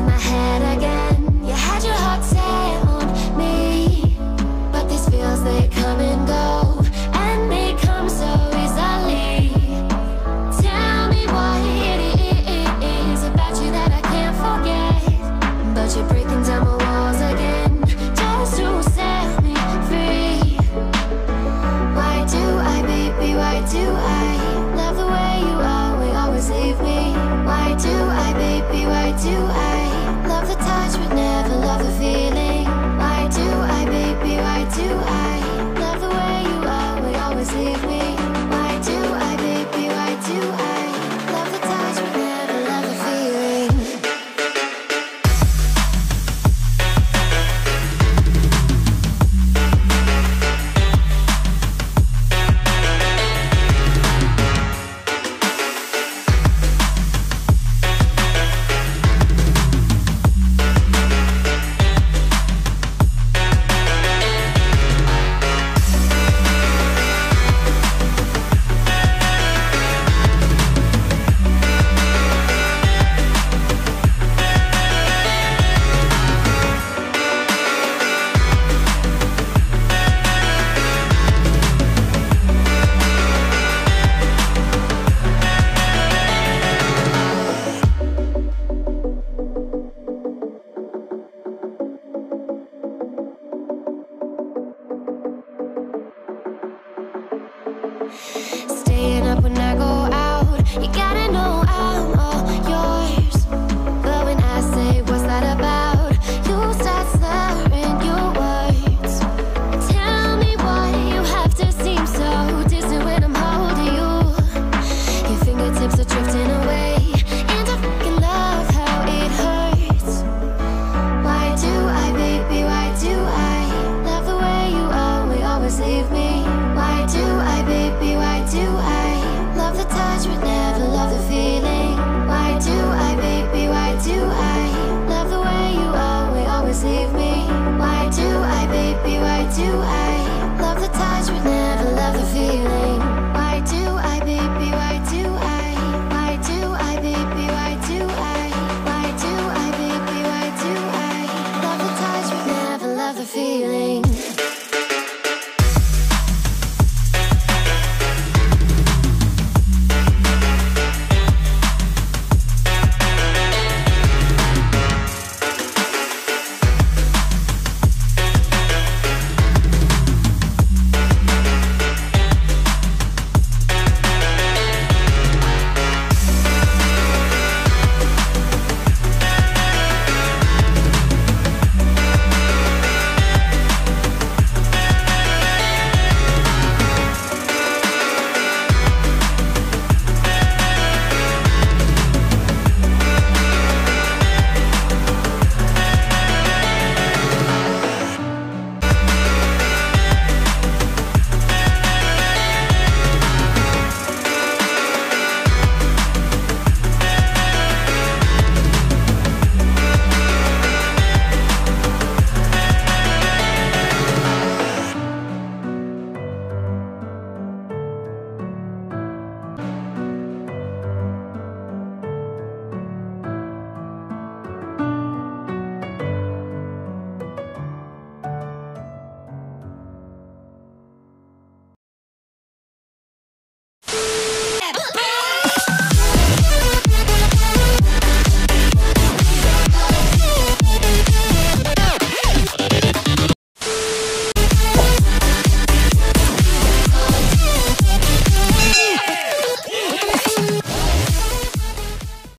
in my head again. You had your heart set on me, but these feels, they come and go, and they come so easily. Tell me what it is about you that I can't forget, but you're breaking down my walls again, just to set me free. Why do I, baby, why do I love the way you are, we always leave me? Why do I, baby, why do I love the touch but never love the feeling? Why do I, baby, why do I love the way you are, we always leave me? Why do I, baby, why do I love the touch but never love the feeling? Stay